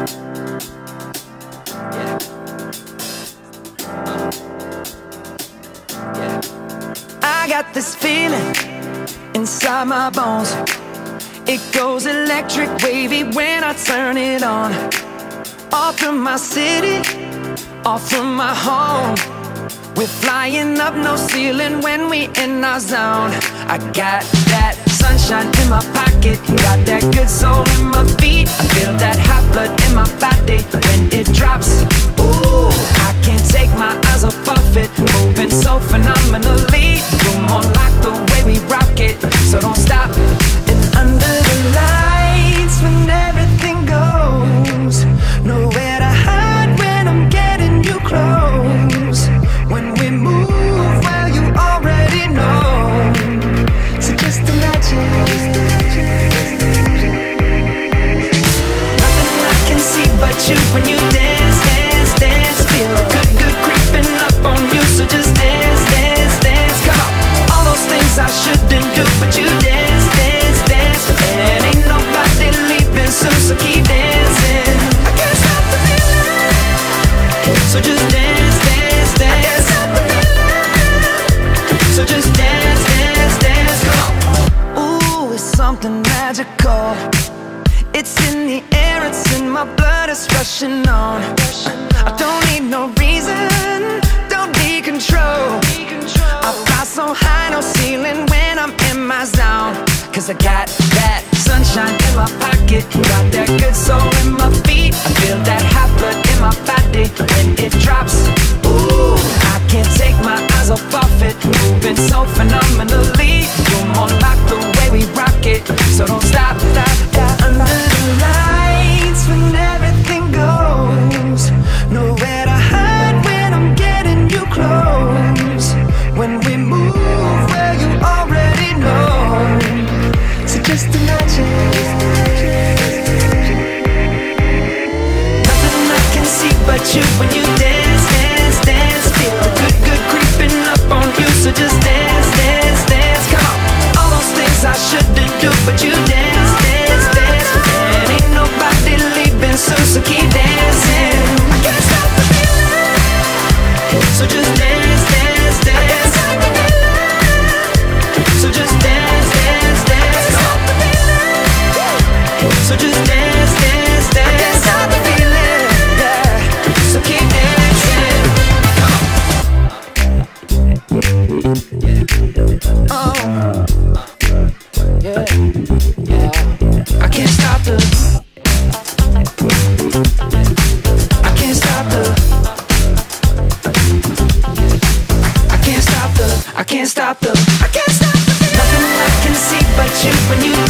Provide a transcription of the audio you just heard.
I got this feeling inside my bones. It goes electric wavy when I turn it on. Off from my city, off from my home. We're flying up, no ceiling when we in our zone. I got that sunshine in my pocket, got that good soul in my feet. I feel that hot blood in my body when it drops. Ooh, I can't take my eyes off of it, moving so phenomenally. You're more like the way we rock it, so don't stop. And under the lights when everything goes, nowhere to hide when I'm getting you close. When we move, well, you already know. So just imagine. Nothing I can see but you when you dance, dance, dance. Feel good, good creeping up on you. So just dance, dance, dance. Come on. All those things I shouldn't do, but you dance, dance, dance. And ain't nobody leaving soon, so keep dancing. I can't stop the feeling. So just dance, dance, dance. So just dance, dance, dance, come on. Ooh, it's something magical. It's in the air, it's in my blood, it's rushing on. I don't need no reason, don't need control. I fly so high, no ceiling when I'm in my zone. Cause I got that sunshine in my pocket, got that good soul in my feet. I feel that hot blood in my body when it drops. Ooh, I can't take my eyes off of it, moving so phenomenally. You're more like the way we rock it, so don't stop, stop, stop. Under the lights when everything goes, nowhere to hide when I'm getting you close. When we move, well, you already know. So just imagine. Nothing I can see but you when you dance, dance, dance. Feel good, good creeping up on you. So just dance, dance, dance. Come on. All those things I shouldn't do, but you dance, dance, dance. And ain't nobody leaving soon, so keep dancing. I can't stop the feeling. So just dance, dance, dance. So just dance, dance, dance. So just dance, dance, dance. I can't stop the feeling, yeah. So keep dancing. Oh, yeah, yeah. I can't stop the. I can't stop the. I can't stop the. I can't stop the. I can't stop the. Nothing I can see but you when you